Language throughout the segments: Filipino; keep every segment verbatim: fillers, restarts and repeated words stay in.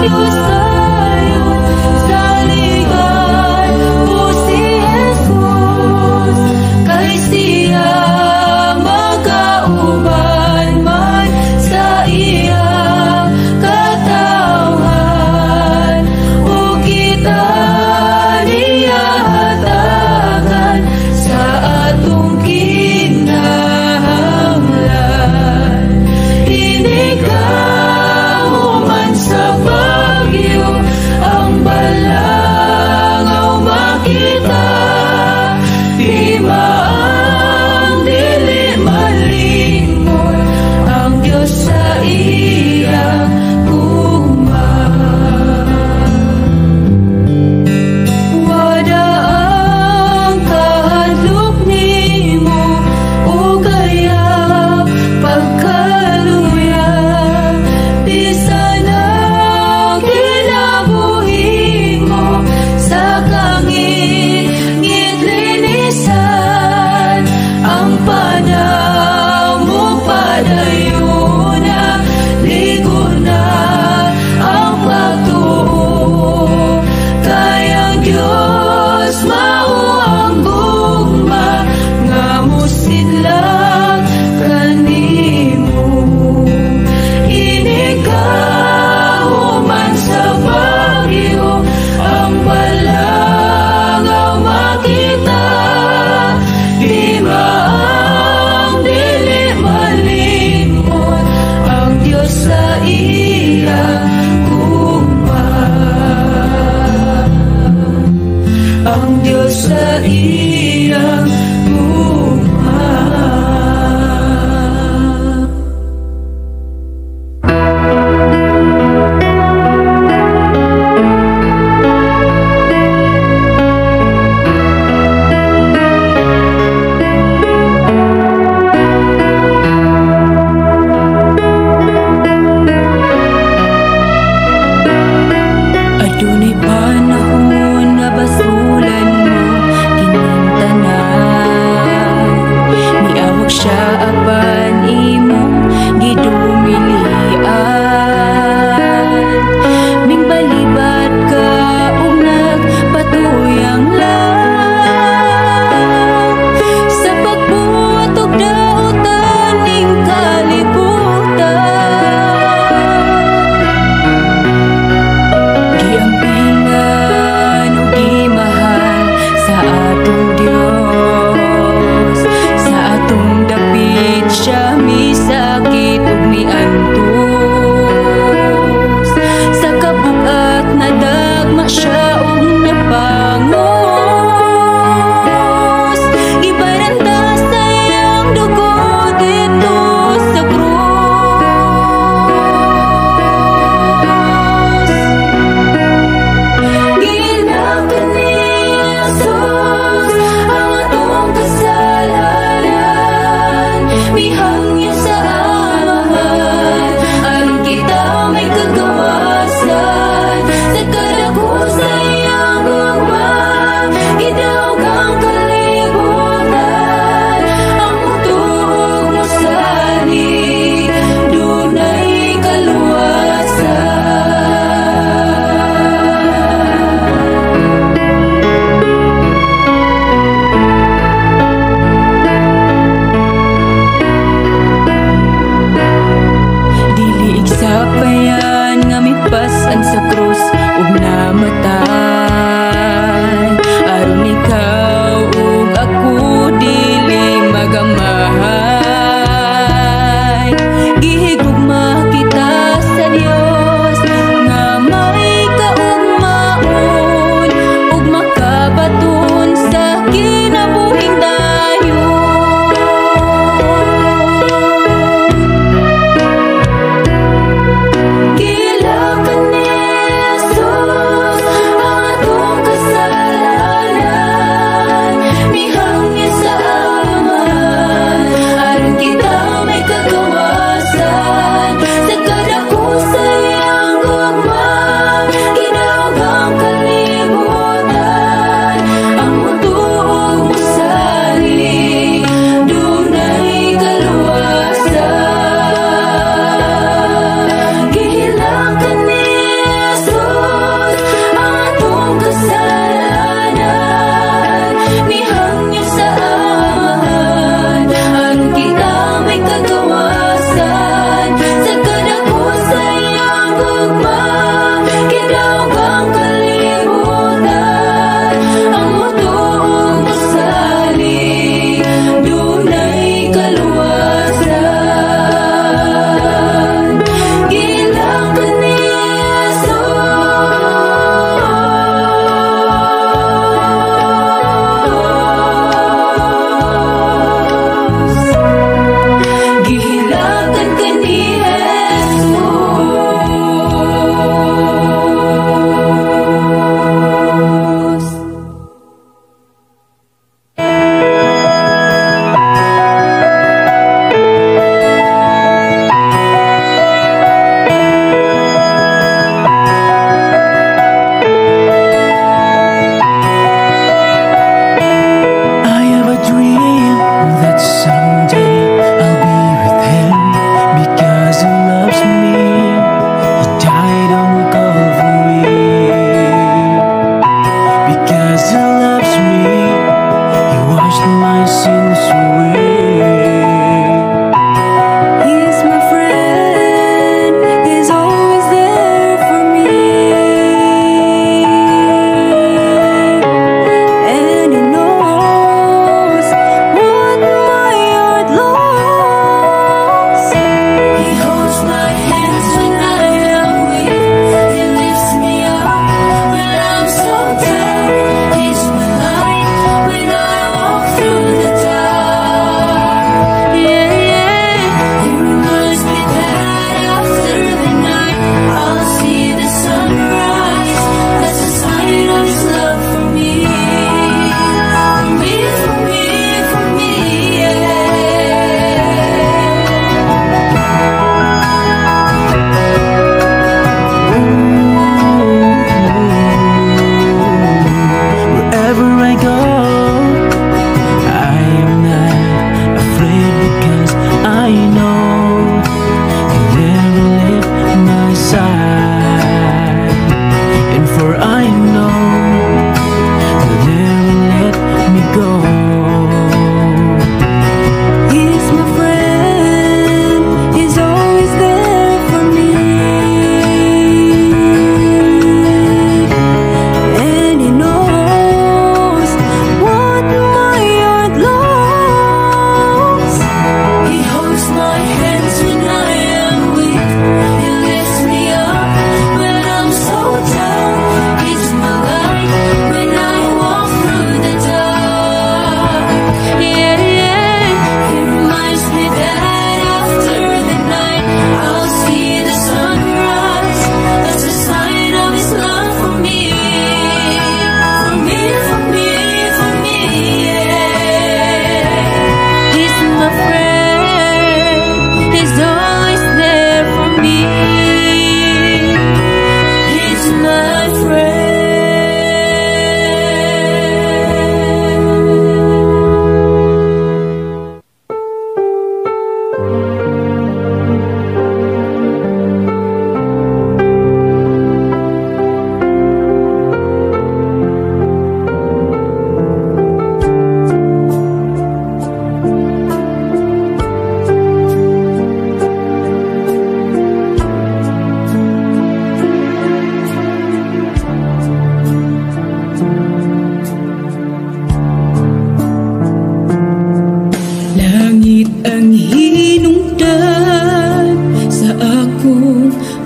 Sa kadakusan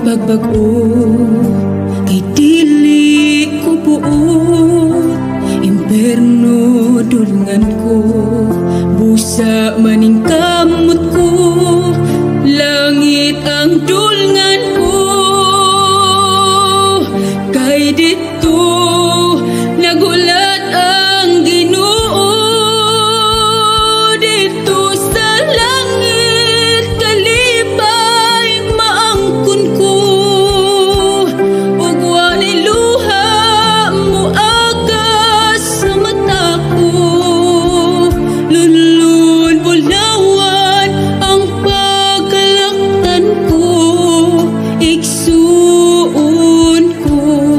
magbago, kay dili ko buot, imperno dulngan ko, busa maning kamot ko, langit ang dulngan ko, kay dito nagulat ang Ginoo, dito sa langit kalipay maangkon ko, ug walay luha moagas sa mata ko, lunlun bulawan ang pagkalaktan ko, igsuon ko.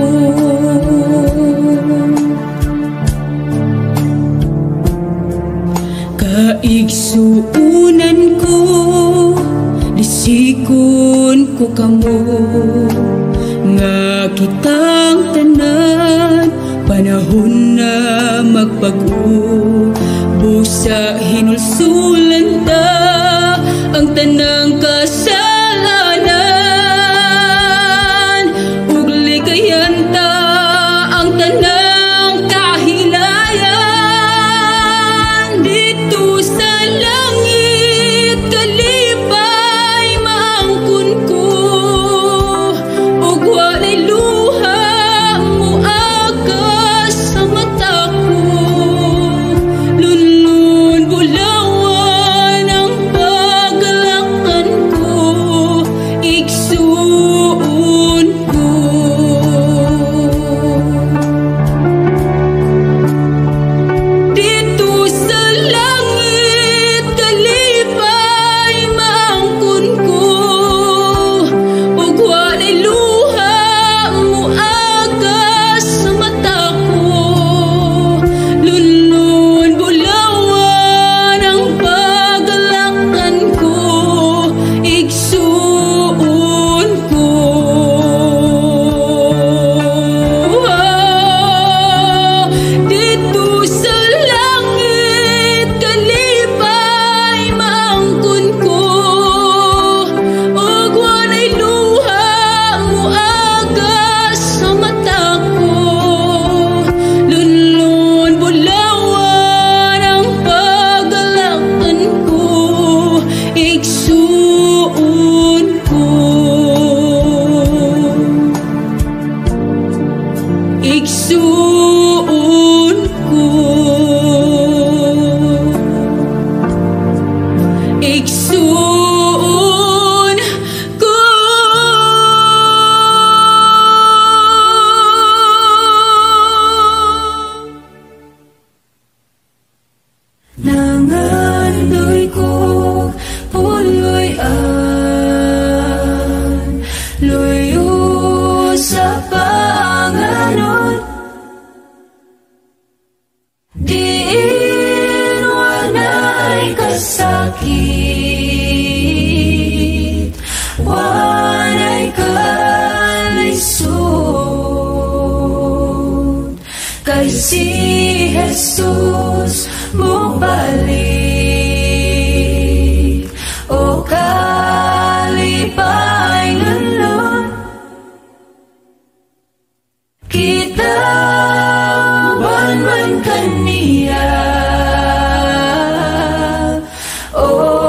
Kaigsuunan ko, disikon ko kamo, nga kitang tanan, panahon na magbago, busa hinulsulan ta ang tanang kasalanan, ug ligayan ta ang tanang kahilayan, dito sa langit kalipay maangkon ko, ug walay luha moagas sa mata ko, lunlun bulawan ang pagkalaktan ko, igsuon ko. Dito sa langit kalipay maangkon ko, ug walay luha moagas sa mata ko, lunlun bulawan ang pagkalaktan ko, igsuon ko. Dito sa langit kalipay maangkon ko, ug walay luha moagas sa mata ko, lunlun bulawan ang pagkalaktan ko, igsuon ko. Igsuon ko. Igsuon ko. Nangandoy ko puloy-an, luyo sa panganon, diin wanay kasakit, wanay kalisod, kay si Jesus mo balik, o kalipay ngalon, kita man kaniya, o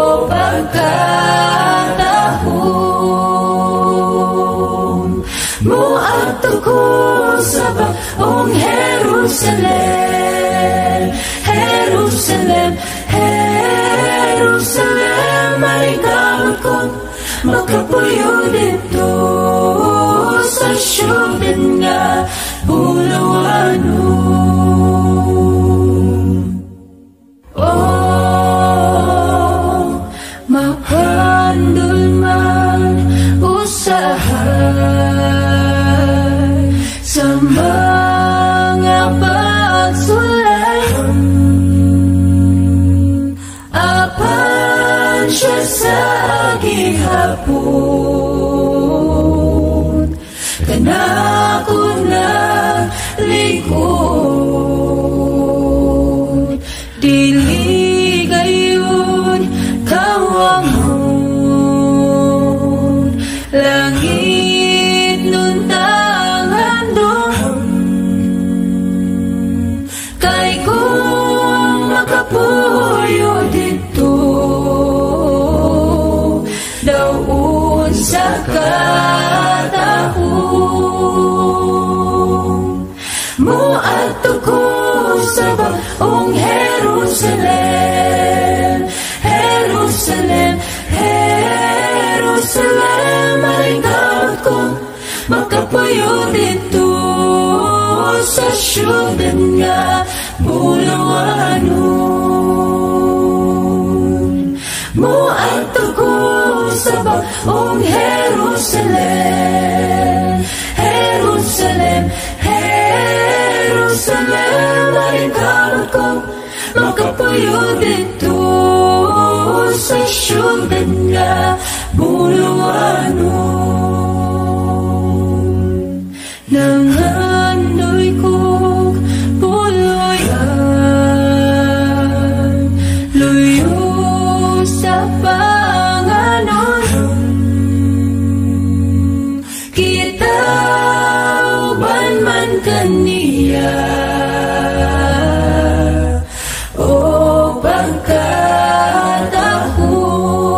pagkatahon mo ato ko sa baong Jerusalem, Jerusalem, Jerusalem, ay kamot kong makapuyo dito sa syudad nga bulawanon. Oh, mapandol man usahay sa mga pagsulay, apan siya sa gihapon, kanako na likod, dili gayon kawangon, langit Muadto ko sa baong Jerusalem, Jerusalem, Jerusalem. Maringkawat ko makapuyo dito sa syudad nga bulawanon. Muadto ko sa baong Jerusalem, Jerusalem, Jerusalem. Maringkawat ko makapuyo dito sa syudad nga bulawanon. Nangandoy kong puluyan, luyo sa Panginoon. Kita uban man kaniya, o pagkatahon.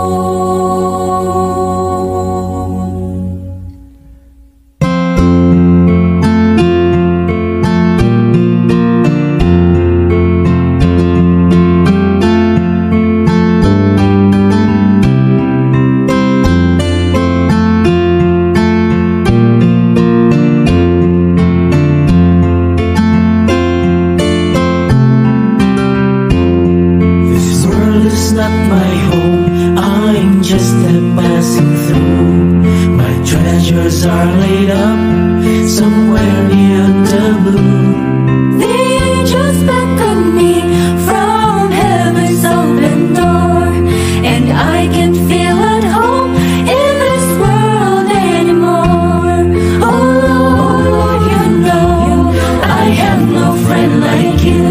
Are laid up somewhere near the blue. The angels beckon me from heaven's open door, and I can't feel at home in this world anymore. Oh Lord, you know I have no friend like you.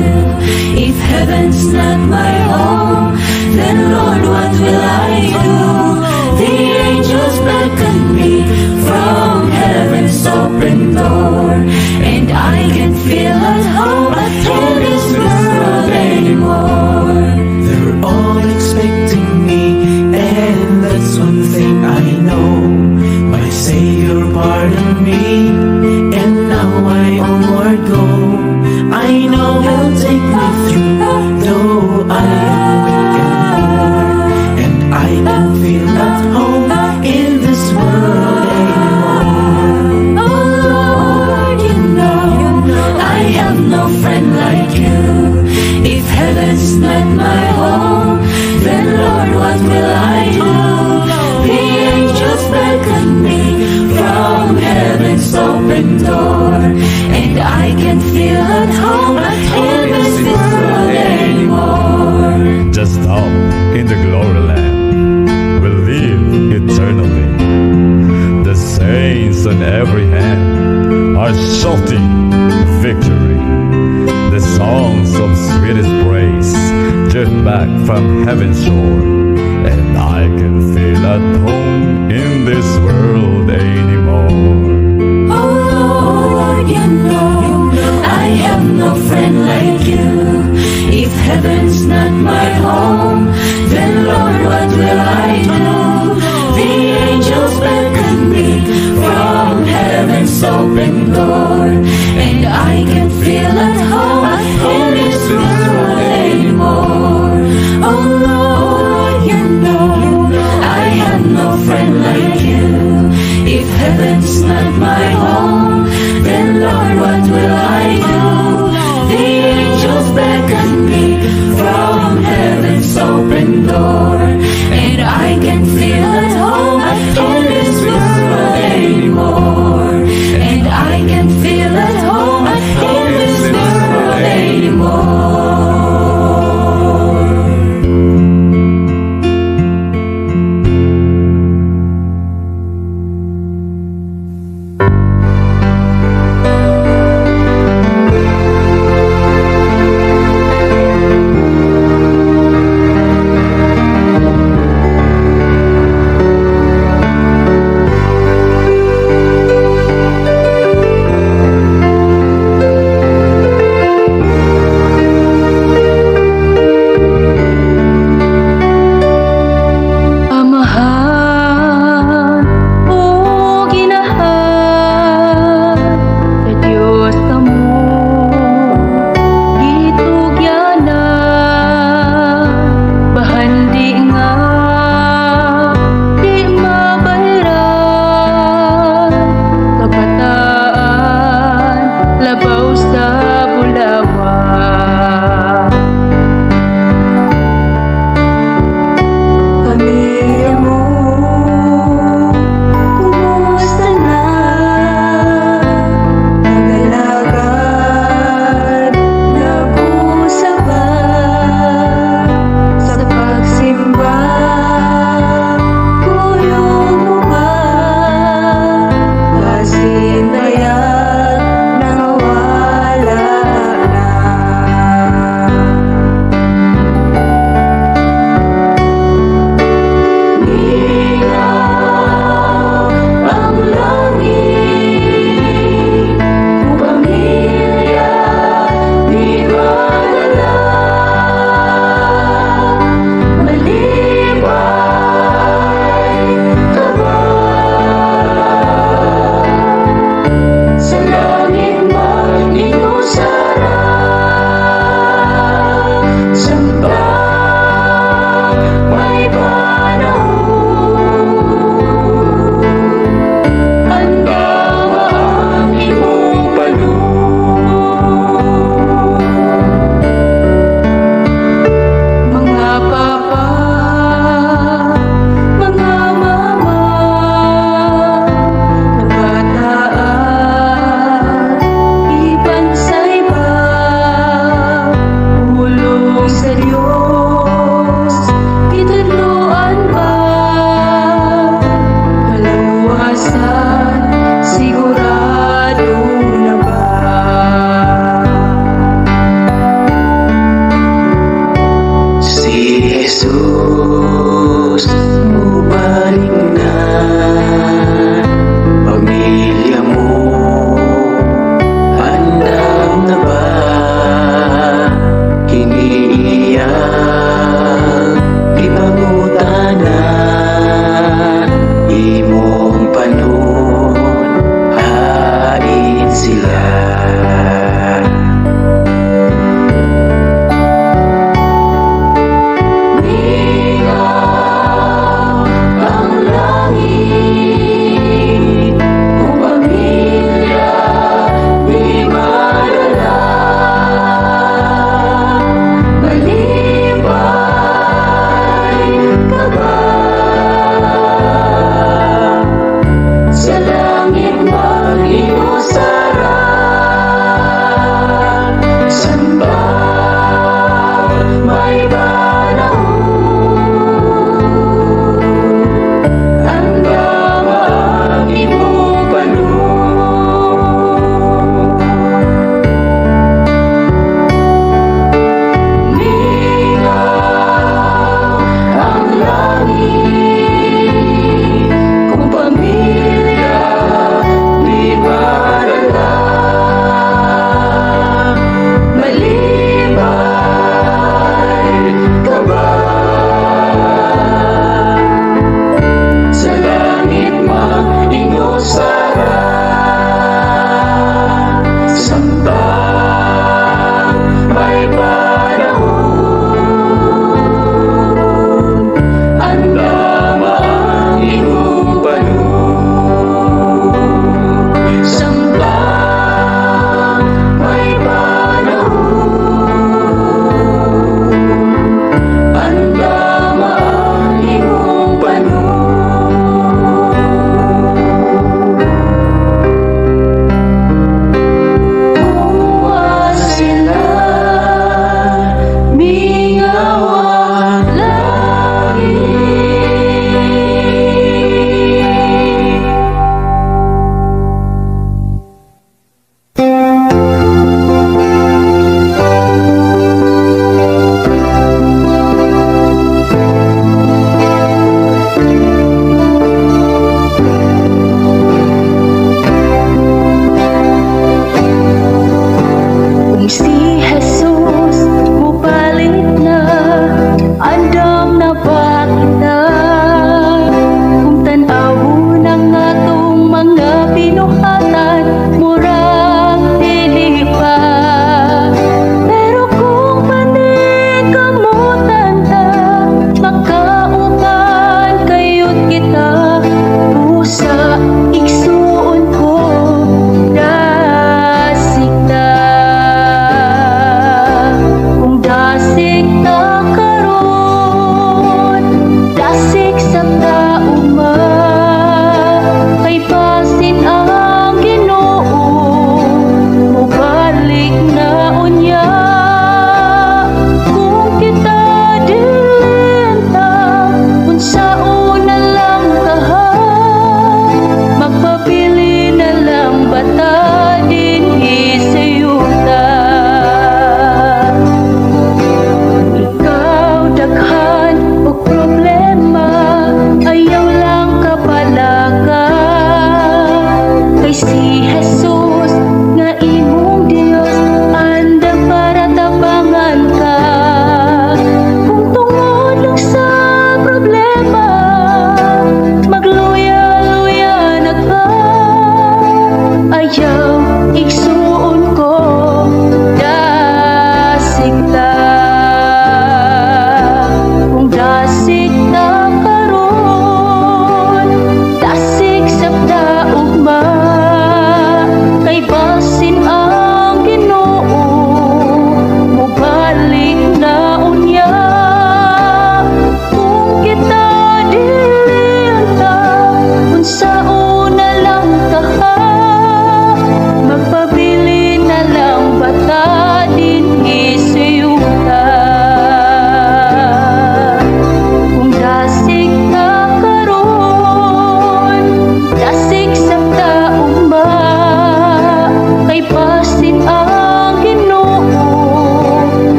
If heaven's not my home, then Lord, what will I do? The angels beckon me from heaven's open door, and I can't feel at home in this world anymore. They're all expecting me, and that's one thing I know. My Savior pardoned me, and now I onward go. I know He'll take me through, though I am weak and poor, and I don't feel at home in this world anymore. Oh Lord, you know I have no friend like you. If heaven's not my home, then Lord, what will I do? The angels beckon me from heaven's open door, and I can't feel at home in this world anymore. Just up in the glory land, we'll live eternally. The saints on every hand are shouting victory. The songs of sweetest praise drift back from heaven's shore, and I can feel at home in this world anymore. Oh Lord, you know I have no friend like you. If heaven's not my home, then Lord, what will I do? The angels beckon me from heaven's open door, and I can feel at home in this world anymore. Oh Lord, you know I have no friend like you. If heaven's not my home, then Lord, what will I do? The angels beckon me from heaven's open door, and I can feel at home in this world anymore, and I can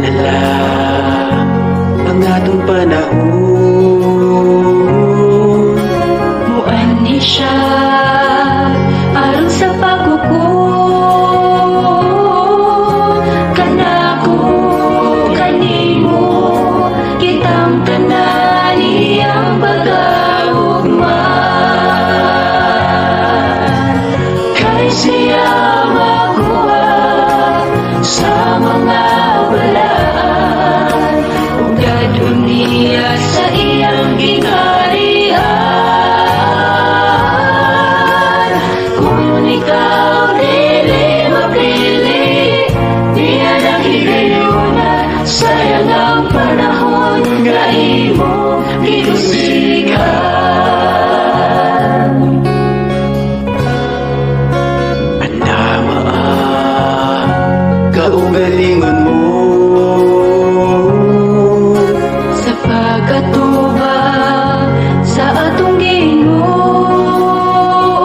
Inala ang atong panahon. Muan ni siya aron sa pagkuko. Kanako kanimo kitang tanan iyang pag-augma. Kay siya makuha sa mga balaan, ug dadon niya sa iyang gingharian. Kung ikaw dili mapili, niya nakigayuna, sayang ang panahon nga imo ginusikan. Anama kaugalingon mo Sa pagkatubag sa atong Ginoo,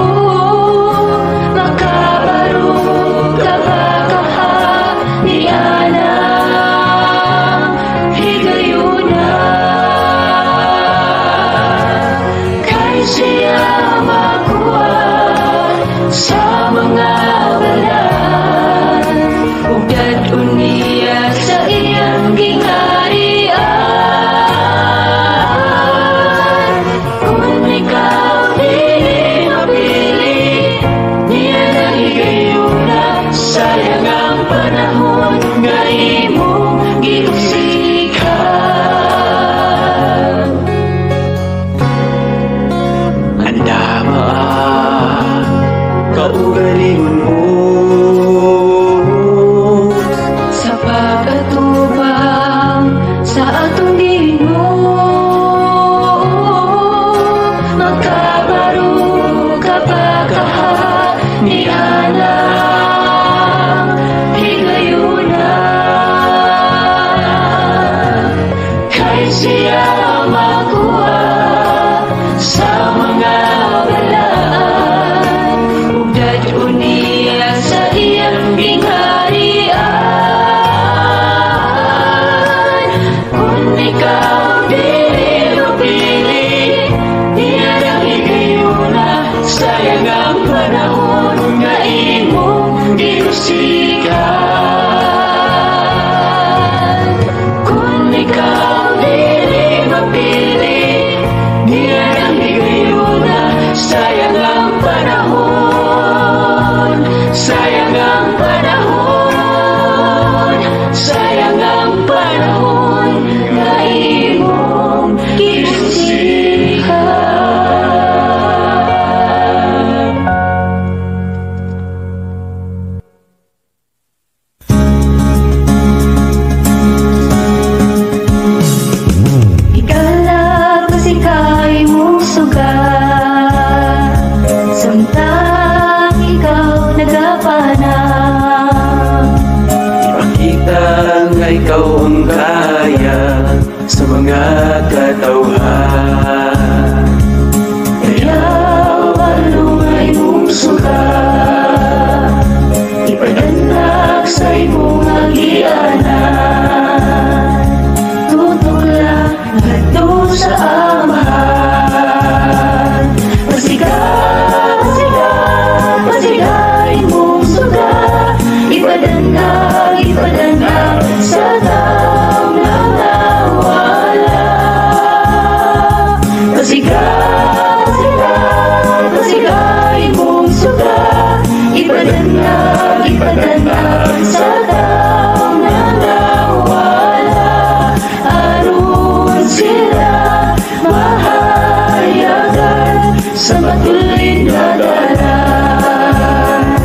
makabarog ka ba kaha niya na higayuna. Kay siya makuha sa mga balaan, ug dadon niya sa iyang gingharian. Kung ikaw dili mapili, niya nahigayuna, sayang ang panahon nga imong ginusikan. Andama kaugalingon mo Sa pagkatubang sa atong Ginoo, makabarog ka ba kaha niya na higayuna. Kay siya makuha sa mga balaan, ug dadon niya sa iyang gingharian. Kung ikaw dili mapili, niya nakigayuna, sayang ang panahon nga imong ginusikan. Kung ikaw dili mapili, niya nakigayuna, sayang ang panahon, sayang ang panahon, sayang ang panahon nga imong ginusikan. Ikala kasi kay mong sugat, samtang ikaw nagapanang. Ipakita nga ikaw ang kaya sa mga katawhan. Kaya walungay mong sugat, ipaganag sa imong agianan. Tutula ngadto sa amahan. Pasigat, pasigat, pasigat imong sugat, ipadanag, ipadanag sa taong nangawala. Pasigat, pasigat, pasigat imong sugat, ipadanag, ipadanag sa taong nangawala. Aron sila mahayagan sa matuloy na dalan.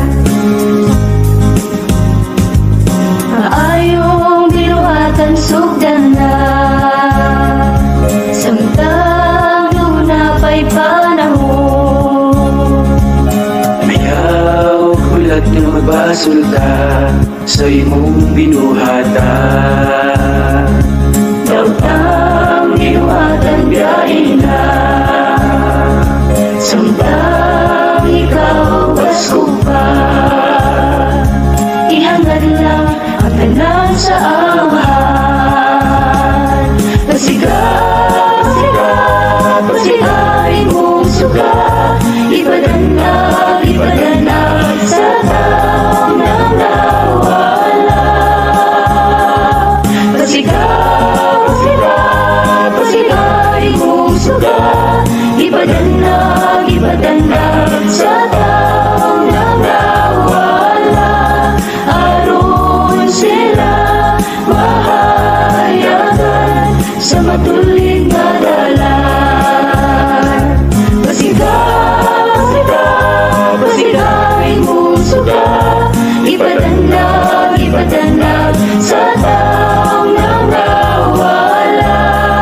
Maayong binuhatan sugdanan, samtang luna pa'y panahon. Mayaw kulat na magbasulta sa imong binuhatan. Dautang binuhatan biyahin na, samtang ikaw basko pa. Ihangad lang ang tanan sa amahan. Pasigaw, pasigaw, pasigaw imong suga, ipadanag, ipadanag sa taong nangawala, aron sila mahayagan sa matulid nga dalan. Pasigaw, pasigaw, pasigaw imong suga, ipadanag, ipadanag sa taong nangawala.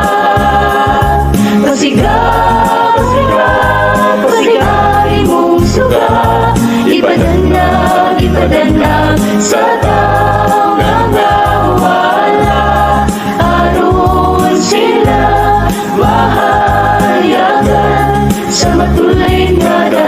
Pasigaw, pasigaw, pasigaw imong suga, ipadanag, ipadanag sa taong nangawala, aron sila mahayagan sa matulid nga dalan.